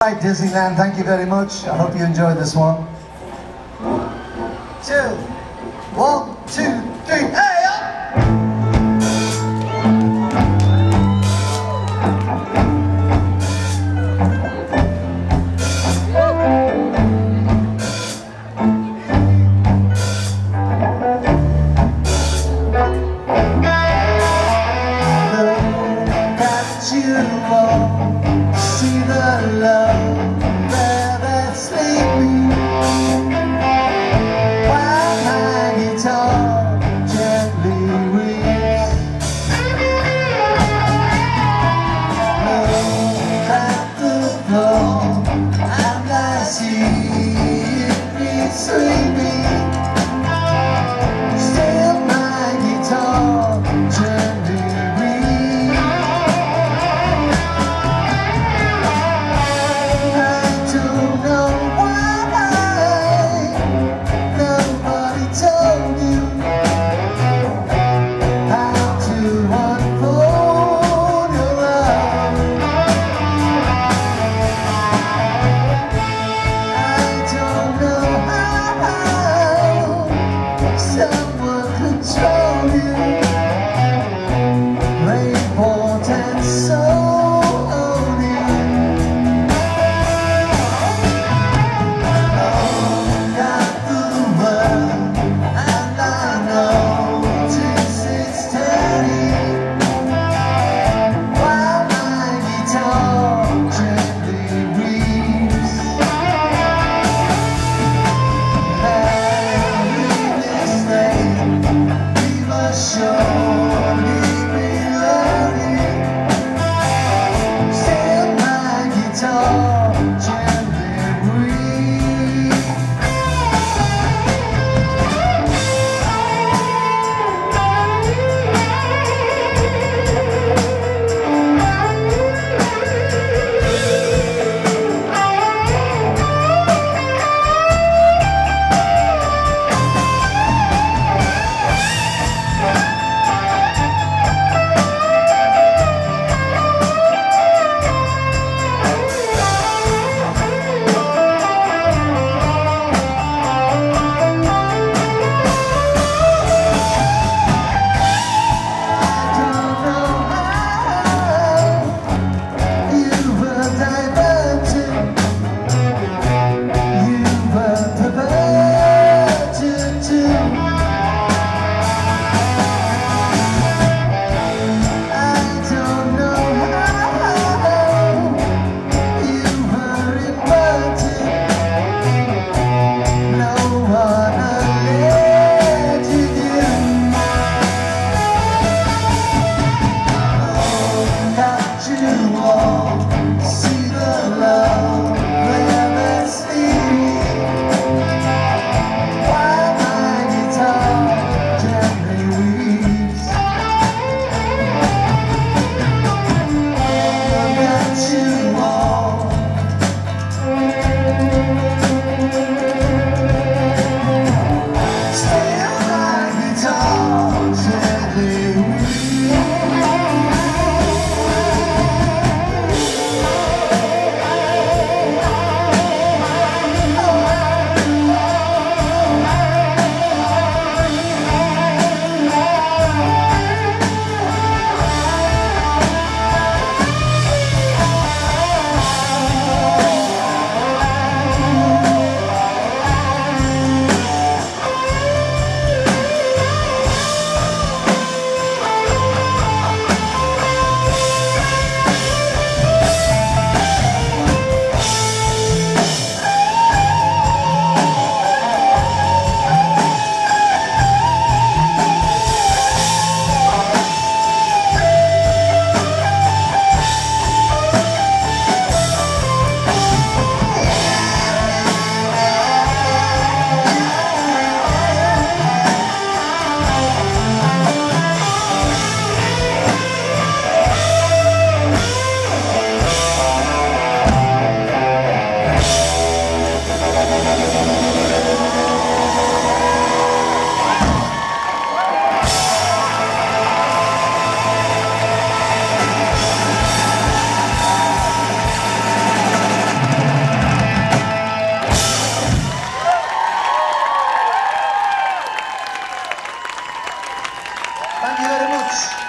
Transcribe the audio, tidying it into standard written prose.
Right, Disneyland, thank you very much. I hope you enjoyed this one. 2, 1, 2, 3, hey up! Look at you all, see the love where they're sleeping, while my guitar gently weeps. Look at the floor and I see me sleeping, still my guitar gently weeps. I don't know why nobody told you how to unfold your love. Thank you very much.